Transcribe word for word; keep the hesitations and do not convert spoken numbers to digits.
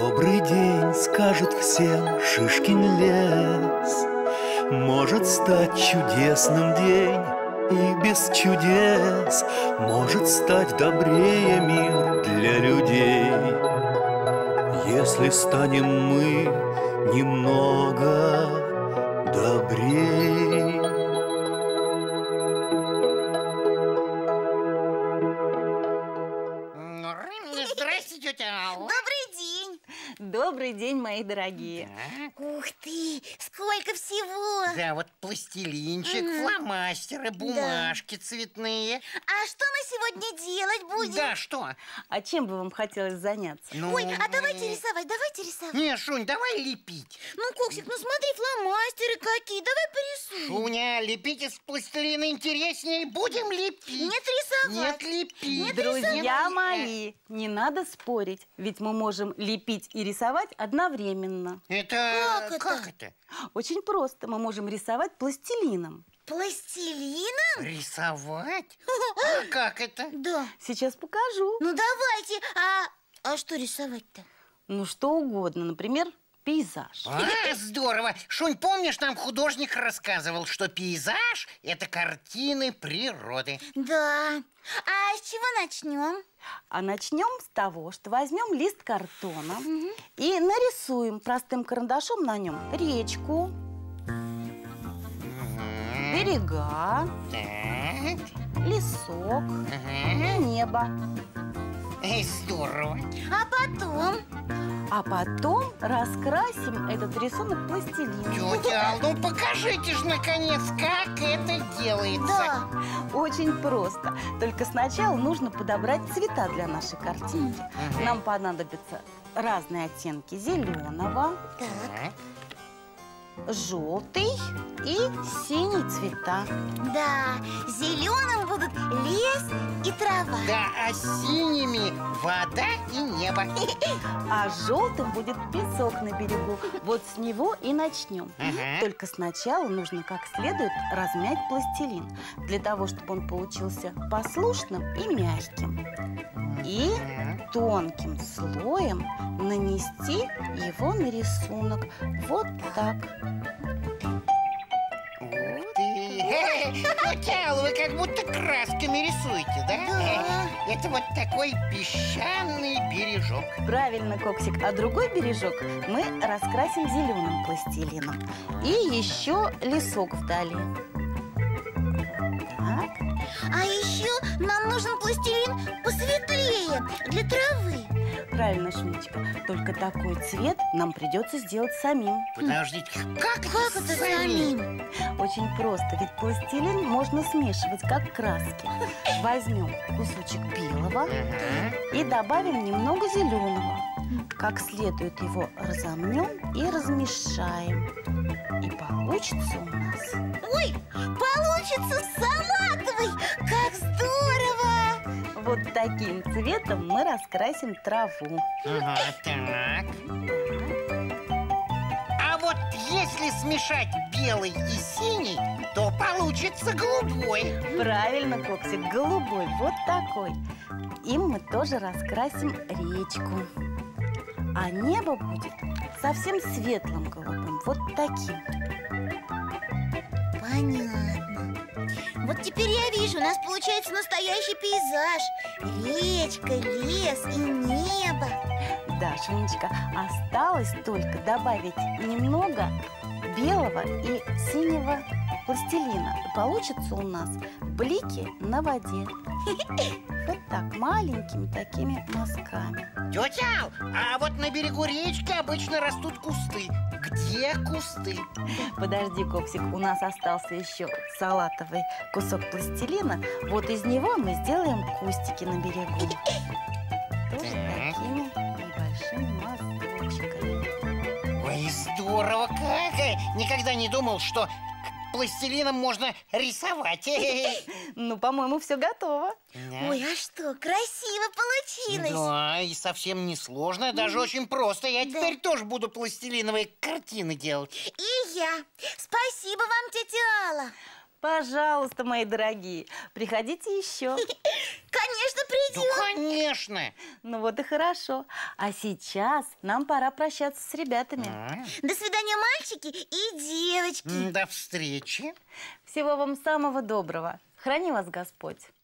Добрый день, скажут всем Шишкин лес. Может стать чудесным день и без чудес. Может стать добрее мир для людей, если станем мы немного добрей. Здрасте, тетя Алла. Добрый день. Добрый день, мои дорогие. Да. Ух ты, сколько всего. Да, вот пластилинчик, Мгм. фломастеры, бумажки цветные. А что мы сегодня делать будем? Да, что? А чем бы вам хотелось заняться? Ну, Ой, а мы- давайте рисовать, давайте рисовать. Не, Шунь, давай лепить. Ну, Коксик, ну смотри, фломастеры какие, давай порисуем. Шуня, лепить из пластилина интереснее. Будем лепить. Нет, рисовать. Нет, лепить. Нет, Друзья рисовать. мои, не надо спорить, ведь мы можем лепить и рисовать одновременно. Это... Как Как это? это? Очень просто, мы можем рисовать пластилином. Пластилином? Рисовать? А как это? Да. Сейчас покажу. Ну, давайте. А, а что рисовать-то? Ну, что угодно, например, пейзаж. А, здорово! Шунь, помнишь, нам художник рассказывал, что пейзаж – это картины природы. Да. А с чего начнем? А начнем с того, что возьмем лист картона и нарисуем простым карандашом на нем речку, берега, Так. лесок Ага. и небо. Эй, здорово. А потом? А потом раскрасим этот рисунок пластилином. Тетя Ал, ну покажите же, наконец, как это делается. Да. Очень просто. Только сначала нужно подобрать цвета для нашей картинки. Мгм. Нам понадобятся разные оттенки зеленого, Так. желтый и синий цвета. Да, зеленым будут лес и трава. Да, а синими вода и небо. А желтым будет песок на берегу. Вот с него и начнем. Ага. Только сначала нужно как следует размять пластилин, для того, чтобы он получился послушным и мягким. И Ага. тонким слоем нанести его на рисунок. Вот так. Ух ты! Тетя Ал, вы как будто красками рисуете, да? Да. Это вот такой песчаный бережок. Правильно, Коксик. А другой бережок мы раскрасим зеленым пластилином. И еще лесок вдали. Так. А еще нам нужен пластилин посветлее, для травы. Правильно, Шунечка. Только такой цвет нам придется сделать самим. Подождите, как, Как это самим? Очень просто, ведь пластилин можно смешивать как краски. Возьмем кусочек белого Ага. и добавим немного зеленого. Как следует его разомнем и размешаем. И получится у нас Ой, получится салатовый! Как здорово! вот таким цветом мы раскрасим траву. Ага, так. А вот если смешать белый и синий, то получится голубой. Правильно, Коксик, голубой, вот такой. Им мы тоже раскрасим речку. А небо будет совсем светлым голубым, вот таким. Понятно. Вот теперь я вижу, у нас получается настоящий пейзаж. Речка, лес и небо. Да, Шунечка, осталось только добавить немного белого и синего пластилина. И получится у нас блики на воде. Вот так, маленькими такими мазками. Тетя Ал, а вот на берегу речки обычно растут кусты. Где кусты? Подожди, Коксик, у нас остался еще салатовый кусок пластилина. Вот из него мы сделаем кустики на берегу. Тоже Так. такими небольшими мазочками. Ой, здорово как! Никогда не думал, что пластилином можно рисовать. Ну, по-моему, все готово. Да. Ой, а что, красиво получилось. Да, и совсем не сложно, даже очень просто. Я Да. теперь тоже буду пластилиновые картины делать. И я. Спасибо вам, тетя Алла. Пожалуйста, мои дорогие, приходите еще. Конечно, Да, придем. конечно. Ну вот и хорошо. А сейчас нам пора прощаться с ребятами. А, До свидания, мальчики и девочки. До встречи. Всего вам самого доброго. Храни вас Господь.